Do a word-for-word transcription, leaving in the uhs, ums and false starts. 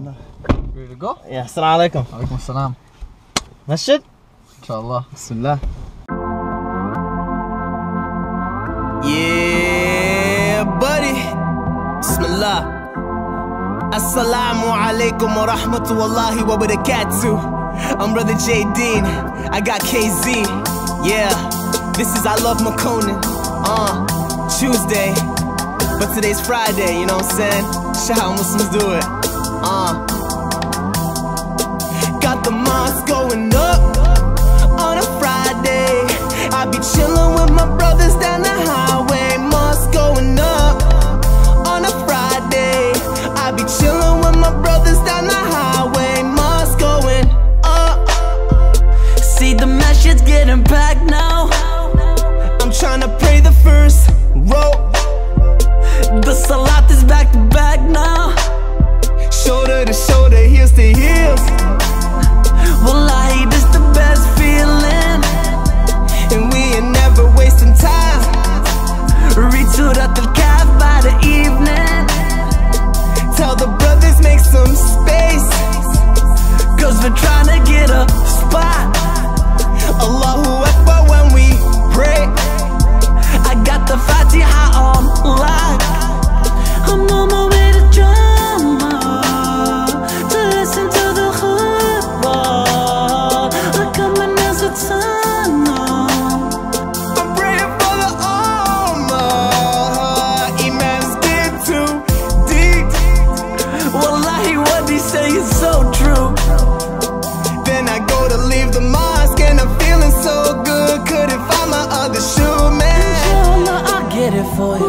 Bismillah. Ready to go? Yeah, assalamu alaikum. Alaikum assalam. Masjid? Inshallah. Bismillah. Yeah, buddy. Bismillah. Assalamu alaikum wa rahmatullahi wa barakatuh. I'm Brother J Dean. I got K Z. Yeah, this is I Love Makonnen. Uh, Tuesday. But today's Friday, you know what I'm saying? Shout how Muslims do it. Uh, got the mosque going up on a Friday. I be chillin' with my brothers down the highway. Mosque going up on a Friday. I be chillin' with my brothers down the highway. Mosque going up. See the masjid's getting packed now. I'm tryna pray the first row. The salat is back to back now. Shoulder to shoulder, heels to heels. Wallahi, this the best feeling. And we ain't never wasting time. Reach Surat al-Kahf by the evening. Tell the brothers make some space, cause we're trying to get a spot. Allahu Akbar when we pray. I got the Fatiha on lock. I'm on my way to drama, to listen to the khutbah. I got my nails with sun on. I'm praying for the Ummah. Imams get too deep. Wallahi, what he say is so true. Then I go to leave the mosque and I'm feeling so good. Couldn't find my other shoe, man. Inshallah, I'll get it for you.